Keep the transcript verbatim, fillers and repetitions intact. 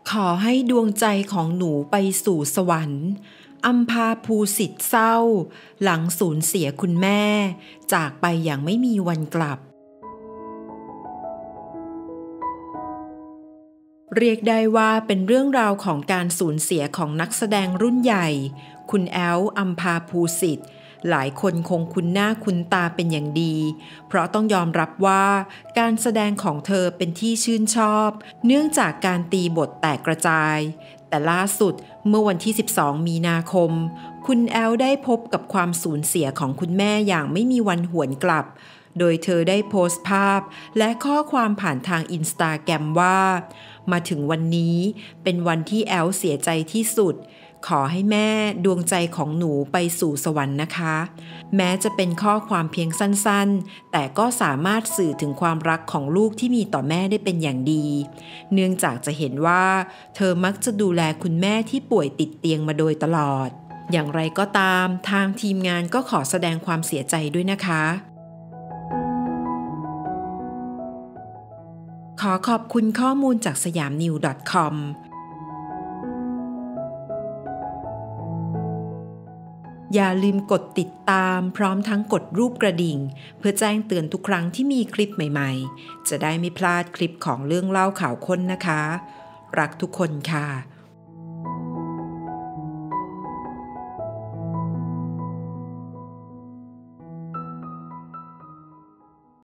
ขอให้ดวงใจของหนูไปสู่สวรรค์อัมพาภูสิทธิ์เศร้าหลังสูญเสียคุณแม่จากไปอย่างไม่มีวันกลับเรียกได้ว่าเป็นเรื่องราวของการสูญเสียของนักแสดงรุ่นใหญ่คุณแอลอัมพาภูสิทธิ์หลายคนคงคุ้นหน้าคุ้นตาเป็นอย่างดีเพราะต้องยอมรับว่าการแสดงของเธอเป็นที่ชื่นชอบเนื่องจากการตีบทแตกกระจายแต่ล่าสุดเมื่อวันที่สิบสองมีนาคมคุณแอลได้พบกับความสูญเสียของคุณแม่อย่างไม่มีวันหวนกลับโดยเธอได้โพสต์ภาพและข้อความผ่านทางอินสตาแกรมว่ามาถึงวันนี้เป็นวันที่แอลเสียใจที่สุดขอให้แม่ดวงใจของหนูไปสู่สวรรค์นะคะแม้จะเป็นข้อความเพียงสั้นๆแต่ก็สามารถสื่อถึงความรักของลูกที่มีต่อแม่ได้เป็นอย่างดีเนื่องจากจะเห็นว่าเธอมักจะดูแลคุณแม่ที่ป่วยติดเตียงมาโดยตลอดอย่างไรก็ตามทางทีมงานก็ขอแสดงความเสียใจด้วยนะคะขอขอบคุณข้อมูลจากสยามนิว .comอย่าลืมกดติดตามพร้อมทั้งกดรูปกระดิ่งเพื่อแจ้งเตือนทุกครั้งที่มีคลิปใหม่ๆจะได้ไม่พลาดคลิปของเรื่องเล่าข่าวค้นนะคะรักทุกคนค่ะ